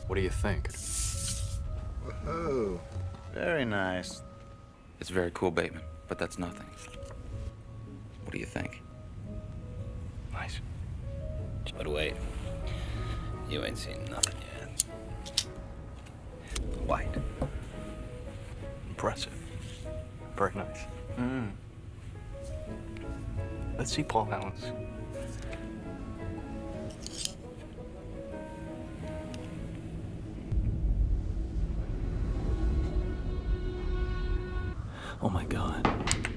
What do you think? Whoa, very nice. It's very cool, Bateman, but that's nothing. What do you think? Nice. But wait, you ain't seen nothing yet. White. Impressive. Very nice. Let's see Paul Allen's. Oh my God.